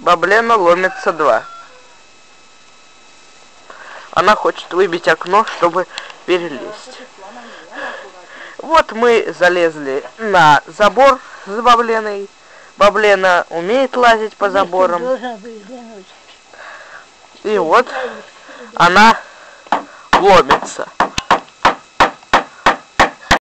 Баблена ломится 2. Она хочет выбить окно, чтобы перелезть. Вот мы залезли на забор с Бабленой. Баблена умеет лазить по заборам. И вот она ломится.